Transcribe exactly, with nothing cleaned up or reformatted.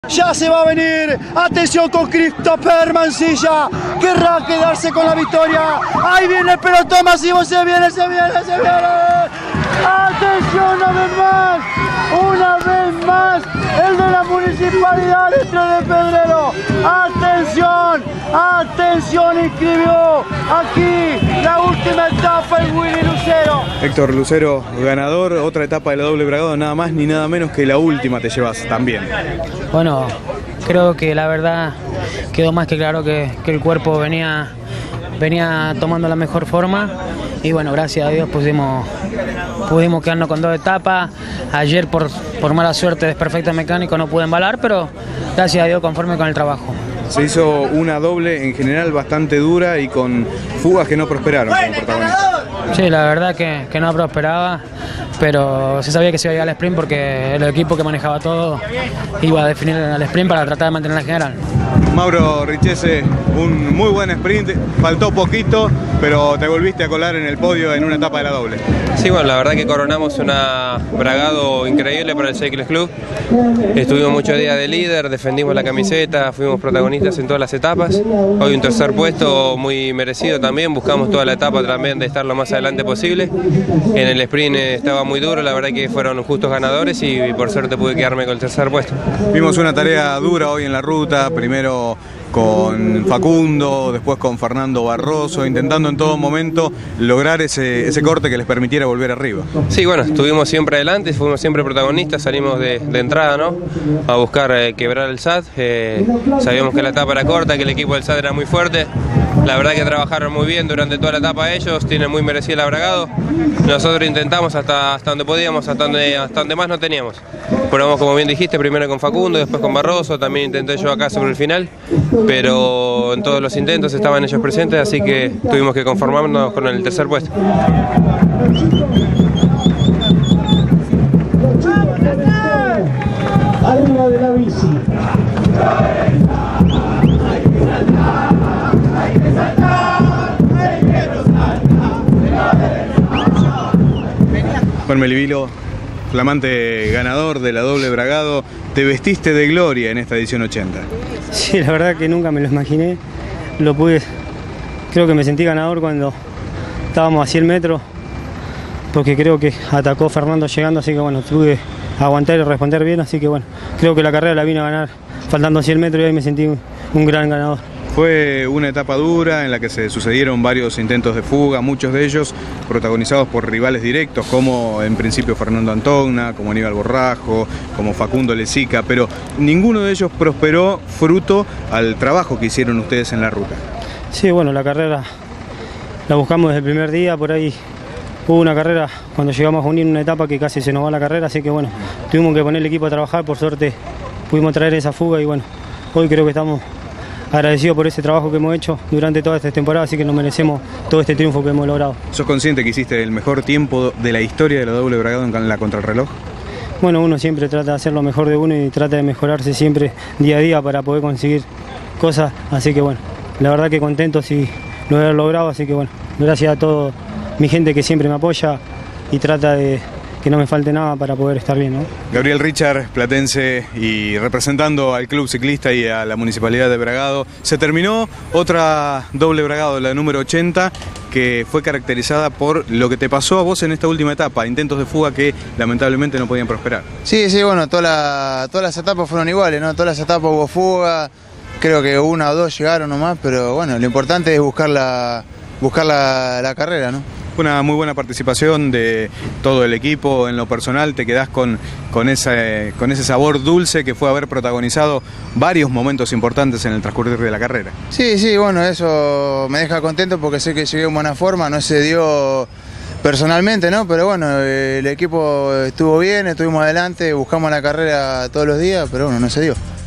Ya se va a venir, atención con Christopher Mancilla, querrá quedarse con la victoria, ahí viene el pelotón masivo, se viene, se viene, se viene, atención una vez más, una vez más, el de la Municipalidad de Tres de Febrero, atención, atención, inscribió aquí la última etapa el Willy Lucero. Héctor Lucero, ganador, otra etapa de la doble bragado, nada más ni nada menos que la última te llevas también. Bueno, creo que la verdad quedó más que claro que, que el cuerpo venía, venía tomando la mejor forma y bueno, gracias a Dios pudimos, pudimos quedarnos con dos etapas. Ayer por, por mala suerte, desperfecto mecánico, no pude embalar, pero gracias a Dios conforme con el trabajo. Se hizo una doble en general bastante dura y con fugas que no prosperaron como protagonistas. Sí, la verdad que, que no prosperaba, pero se sabía que se iba a llegar al sprint porque el equipo que manejaba todo iba a definir el sprint para tratar de mantener la general. Mauro Richese, un muy buen sprint, faltó poquito, pero te volviste a colar en el podio en una etapa de la doble. Sí, bueno, la verdad que coronamos una bragado increíble para el Cycles Club. Estuvimos muchos días de líder, defendimos la camiseta, fuimos protagonistas en todas las etapas. Hoy un tercer puesto muy merecido también, buscamos toda la etapa también de estar lo más adelante posible. En el sprint estaba muy duro, la verdad que fueron justos ganadores y, y por suerte pude quedarme con el tercer puesto. Vimos una tarea dura hoy en la ruta, primero con Facundo, después con Fernando Barroso, intentando en todo momento lograr ese, ese corte que les permitiera volver arriba. Sí, bueno, estuvimos siempre adelante, fuimos siempre protagonistas, salimos de, de entrada, ¿no? A buscar eh, quebrar el S A T, eh, sabíamos que la etapa era corta, que el equipo del S A T era muy fuerte, la verdad que trabajaron muy bien durante toda la etapa ellos, tienen muy merecido el abragado, nosotros intentamos hasta, hasta donde podíamos, hasta donde, hasta donde más no teníamos. Probamos, como bien dijiste, primero con Facundo, después con Barroso, también intenté yo acá sobre el final, pero en todos los intentos estaban ellos presentes, así que tuvimos que conformarnos con el tercer puesto. Arriba de la bici. Juan Melivilo, flamante ganador de la doble bragado, te vestiste de gloria en esta edición ochenta. Sí, la verdad que nunca me lo imaginé, lo pude, creo que me sentí ganador cuando estábamos a cien metros, porque creo que atacó Fernando llegando, así que bueno, pude aguantar y responder bien, así que bueno, creo que la carrera la vine a ganar faltando cien metros y ahí me sentí un, un gran ganador. Fue una etapa dura en la que se sucedieron varios intentos de fuga, muchos de ellos protagonizados por rivales directos, como en principio Fernando Antogna, como Aníbal Borrajo, como Facundo Lezica, pero ninguno de ellos prosperó fruto al trabajo que hicieron ustedes en la ruta. Sí, bueno, la carrera la buscamos desde el primer día, por ahí hubo una carrera cuando llegamos a unir una etapa que casi se nos va la carrera, así que bueno, tuvimos que poner el equipo a trabajar, por suerte pudimos traer esa fuga y bueno, hoy creo que estamos agradecido por ese trabajo que hemos hecho durante toda esta temporada, así que nos merecemos todo este triunfo que hemos logrado. ¿Sos consciente que hiciste el mejor tiempo de la historia de la doble bragado en la contrarreloj? Bueno, uno siempre trata de hacer lo mejor de uno y trata de mejorarse siempre día a día para poder conseguir cosas, así que bueno, la verdad que contento si lo he logrado, así que bueno, gracias a toda mi gente que siempre me apoya y trata de que no me falte nada para poder estar bien, ¿no? Gabriel Richard, platense y representando al club ciclista y a la Municipalidad de Bragado, se terminó otra doble bragado, la número ochenta, que fue caracterizada por lo que te pasó a vos en esta última etapa, intentos de fuga que lamentablemente no podían prosperar. Sí, sí, bueno, toda la, todas las etapas fueron iguales, ¿no? Todas las etapas hubo fuga, creo que una o dos llegaron nomás, pero bueno, lo importante es buscar la, buscar la, la carrera, ¿no? Fue una muy buena participación de todo el equipo, en lo personal te quedás con, con, ese, con ese sabor dulce que fue haber protagonizado varios momentos importantes en el transcurrir de la carrera. Sí, sí, bueno, eso me deja contento porque sé que llegué en buena forma, no se dio personalmente, ¿no? Pero bueno, el equipo estuvo bien, estuvimos adelante, buscamos la carrera todos los días, pero bueno, no se dio.